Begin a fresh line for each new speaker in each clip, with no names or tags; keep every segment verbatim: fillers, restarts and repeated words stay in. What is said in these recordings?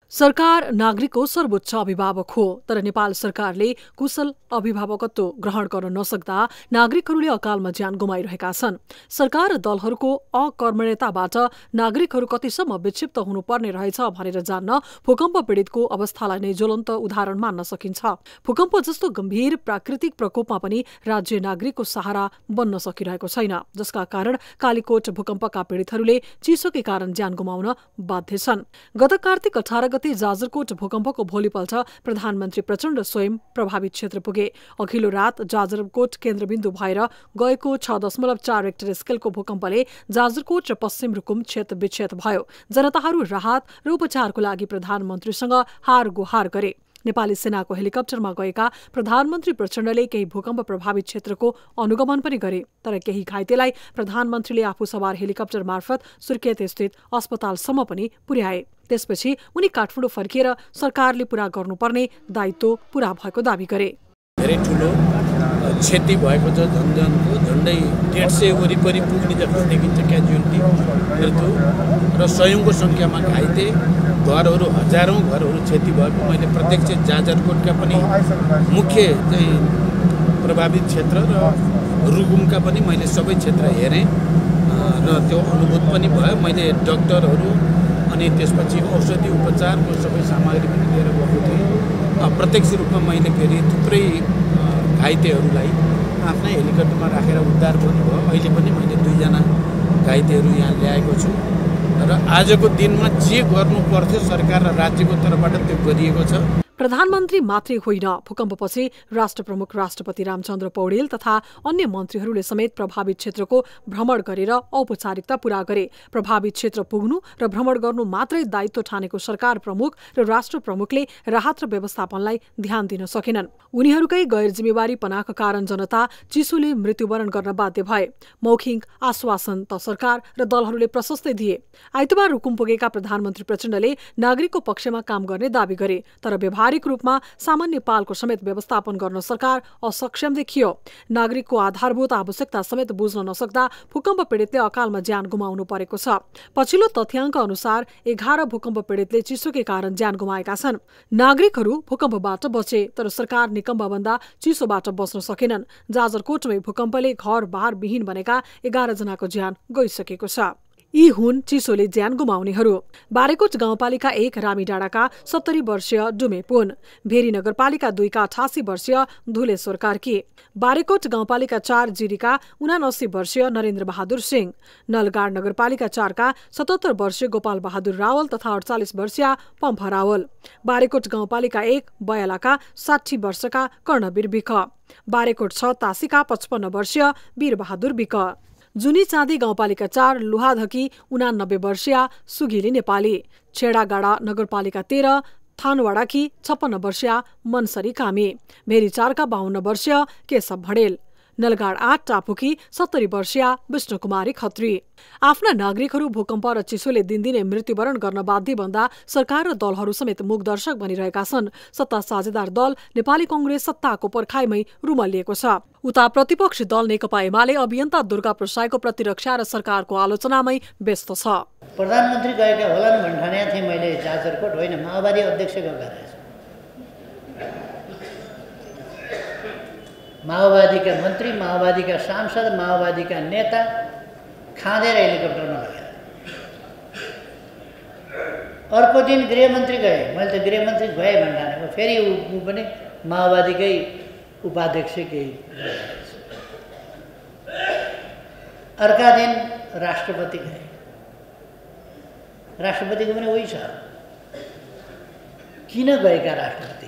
सरकार नागरिकको सर्वोच्च अभिभावक हो, तर नेपाल सरकारले कुशल अभिभावकत्व ग्रहण गर्न नसक्दा नागरिकहरूले अकालमा ज्यान गुमाइरहेका छन्। सरकार र दलहरूको अकर्मण्यताबाट नागरिकहरू कतिसम्म विक्षिप्त हुनुपर्ने रहेछ भनेर जान्न भूकम्प पीडितको अवस्थालाई नै ज्वलन्त उदाहरण मान्न सकिन्छ। भूकम्प जस्तो गम्भीर प्राकृतिक प्रकोपमा पनि राज्य नागरिकको सहारा बन्न सकिरहेको छैन, जसका कारण कालीकोट भूकम्पका पीडितहरूले चिसोकै कारण ज्यान गुमाउन बाध्य छन्। गत कार्तिक अठार गते जाजरकोट भूकम्पको भोलिपल्ट प्रधानमन्त्री प्रचण्ड स्वयं प्रभावित क्षेत्र पुगे। अघिल्लो रात जाजरकोट केन्द्रबिन्दु भएर गएको छ दशमलव चार रेक्टर स्केलको भूकम्पले जाजरकोट र पश्चिम रुकुम क्षत विक्षत भयो। जनताहरू राहत र उपचारको लागि प्रधानमन्त्रीसँग हार गुहार गरे। नेपाली सेनाको हेलिकप्टरमा गएका प्रधानमन्त्री प्रचण्डले केही भूकम्प प्रभावित क्षेत्रको अनुगमन पनि गरे, तर केही घाइतेलाई प्रधानमन्त्रीले आफू सवार हेलिकप्टर मार्फत सुर्खेत स्थित अस्पतालसम्म पनि पुर्याए। त्यसपछि उनी काठमाडौँ फर्किएर सरकारले पूरा गर्नुपर्ने दायित्व पूरा भएको दावी गरे।
धेरै ठुलो क्षति भएको छ, जनजनको झन्डै डेढ सय वरिपरि पुग्ने जस्तो देखिन्छ क्याजुअलिटी मृत्यु र सयौंको संख्यामा घाइते, घरहरू हजारौं घरहरू क्षति भएको मैले प्रत्यक्ष जाजरकोटका पनि मुख्य चाहिँ प्रभावित क्षेत्र र रुकुमका पनि मैले सबै क्षेत्र हेरेँ र त्यो अनुभूत पनि भयो। मैले डाक्टरहरू अनि त्यसपछि औषधि उपचारको सबै सामग्री पनि लिएर गएको थिएँ। प्रत्यक्ष रूपमा मैले फेरि थुप्रै घाइतेहरूलाई आफ्नै हेलिकप्टरमा राखेर उद्धार गर्नुभयो। अहिले पनि मैले दुईजना घाइतेहरू यहाँ ल्याएको छु र आजको दिनमा जे गर्नुपर्थ्यो सरकार र राज्यको तर्फबाट त्यो गरिएको छ।
प्रधानमन्त्री मात्रै होइन, भूकम्पपछि राष्ट्र प्रमुख राष्ट्रपति रामचन्द्र पौडेल तथा अन्य मन्त्रीहरूले समेत प्रभावित क्षेत्रको भ्रमण गरेर औपचारिकता पूरा गरे। प्रभावित क्षेत्र पुग्नु र भ्रमण गर्नु मात्रै दायित्व ठानेको सरकार प्रमुख र राष्ट्र प्रमुखले राहत र व्यवस्थापनलाई ध्यान दिन सकेनन्। उनीहरूकै गैर जिम्मेवारीपनाका कारण जनता चिसोले मृत्युवरण गर्न बाध्य भए। मौखिक आश्वासन त सरकार र दलहरूले प्रशस्तै दिए। आइतबार रुकुम पुगेका प्रधानमन्त्री प्रचण्डले नागरिकको पक्षमा काम गर्ने दावी गरे, तर व्यवहारिक रूपमा सामान्य पालको समेत व्यवस्थापन गर्न सरकार असक्षम देखियो। नागरिकको आधारभूत आवश्यकता समेत बुझ्न नसक्दा भूकम्प पीडितले अकालमा ज्यान गुमाउनु परेको छ। पछिल्लो तथ्याङ्क अनुसार एघार भूकम्प पीडितले चिसोकै कारण ज्यान गुमाएका छन्। नागरिकहरू भूकम्पबाट बचे, तर सरकार निकम्बभन्दा चिसोबाट बच्न सकेनन्। जाजरकोटमै भूकम्पले घर बार विहीन बनेका एघार जनाको ज्यान गइसकेको छ। यी हुन् चिसोले ज्यान गुमाउनेहरू। बारेकोट गाउँपालिका एक रामीडाँडाका सत्तरी वर्षीय डुमे पुन, भेरी नगरपालिका दुईका अठासी वर्षीय धुलेश्वर कार्की, बारेकोट गाउँपालिका चार जिरीका उनासी वर्षीय नरेन्द्र बहादुर सिंह, नलगाड नगरपालिका चारका सतहत्तर वर्षीय गोपाल बहादुर रावल तथा अडचालिस वर्षीय पम्फा रावल, बारेकोट गाउँपालिका एक बयालाका साठी वर्षका कर्णवीर विक, बारेकोट छ तासीका पचपन्न वर्षीय वीरबहादुर विक, जुनी चाँदी गाउँपालिका चार लुहाधकी उनानब्बे वर्षीय सुगिली नेपाली, छेडागाडा नगरपालिका तेह्र थानवाडाकी छप्पन्न वर्षीय मनसरी कामी, भेरी चारका बाहन्न वर्षीय केशव भडेल, नलगाड आठ टापुकी सत्तरी वर्षीय विष्णुकुमारी खत्री। आफ्ना नागरिकहरू भूकम्प र चिसोले दिनदिनै मृत्युवरण गर्न बाध्य भन्दा सरकार र दलहरू समेत मूकदर्शक बनिरहेका छन्। सत्ता साझेदार दल नेपाली कंग्रेस सत्ताको पर्खाइमै रुमलिएको छ। उता प्रतिपक्षी दल नेकपा एमाले अभियन्ता दुर्गा प्रसाईको प्रतिरक्षा र सरकारको आलोचनामै व्यस्त छ।
प्रधानमन्त्री गएका होलान् भन्ठाने थिएँ मैले जाजरकोट, होइन माओवादी अध्यक्ष गएका रहेछ। माओवादीका मन्त्री, माओवादीका सांसद, माओवादीका नेता खाँदेर हेलिकप्टरमा लगेर। अर्को दिन गृहमन्त्री गए, मैले त गृहमन्त्री गएँ भन्ठानेको, फेरि ऊ पनि माओवादीकै उपाध्यक्ष केही। अर्का दिन राष्ट्रपति गए, राष्ट्रपतिको पनि उही छ। किन गएका राष्ट्रपति?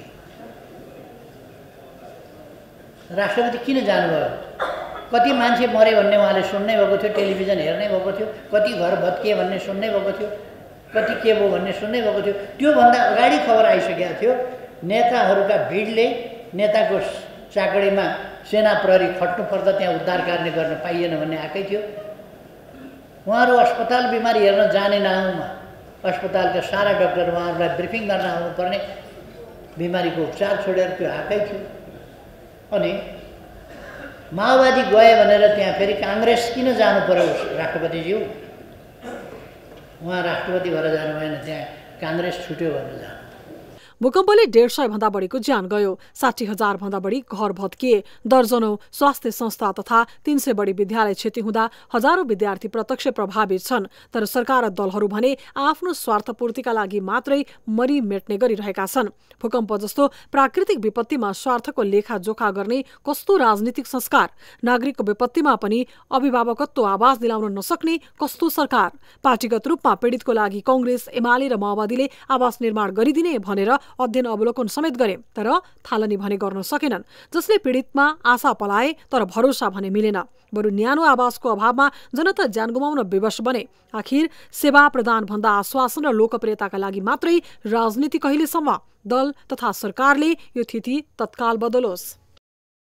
राष्ट्रपति किन जानुभयो? कति मान्छे मरे भन्ने उहाँले सुन्नै भएको थियो, टेलिभिजन हेर्नै भएको थियो, कति घर भत्किए भन्ने सुन्नै भएको थियो, कति के भयो भन्ने सुन्नै भएको थियो। त्योभन्दा अगाडि खबर आइसकेको थियो नेताहरूका भिडले नेताको चाकडीमा सेना प्रहरी खट्नु पर्दा त्यहाँ उद्धार कार्य गर्न पाइएन भन्ने आएकै थियो। उहाँहरू अस्पताल बिमारी हेर्न जाने नआउमा अस्पतालका सारा डाक्टर उहाँहरूलाई ब्रिफिङ गर्न आउनुपर्ने, बिमारीको उपचार छोडेर त्यो आएकै थियो। अनि माओवादी गए भनेर त्यहाँ फेरि काङ्ग्रेस किन जानु पर्यो राष्ट्रपतिज्यू? उहाँ राष्ट्रपति भएर जानु भएन, त्यहाँ काङ्ग्रेस छुट्यो भनेर जानु।
भूकम्पले डेढ सय भन्दा बढीको ज्यान गयो, साठी हजार भन्दा बढी घर भत्किए, दर्जनौं स्वास्थ्य संस्था तथा तीन सय बढी विद्यालय क्षति हुँदा हजारौं विद्यार्थी प्रत्यक्ष प्रभावित छन्। तर सरकार र दलहरू भने आफ्नो स्वार्थपूर्तिका लागि मात्रै मरी मेट्ने गरिरहेका छन्। भूकम्प जस्तो प्राकृतिक विपत्तिमा स्वार्थको लेखाजोखा गर्ने कस्तो राजनीतिक संस्कार, नागरिकको विपत्तिमा पनि अभिभावकत्व आवाज दिलाउन नसक्ने कस्तो सरकार। पार्टीगत रूपमा पीडितको लागि कांग्रेस, एमाले र माओवादीले आवास निर्माण गरिदिने भनेर अध्ययन अवलोकन समेत गरे, तर थालनी भने गर्न सकेनन्, जसले पीडितमा आशा पलाए तर भरोसा भने मिलेन। बरु न्यानो आवासको अभावमा जनता ज्यान गुमाउन विवश बने। आखिर सेवा प्रदान भन्दा आश्वासन र लोकप्रियताका लागि मात्रै राजनीति कहिलेसम्म? दल तथा सरकारले यो थिति तत्काल बदलोस्।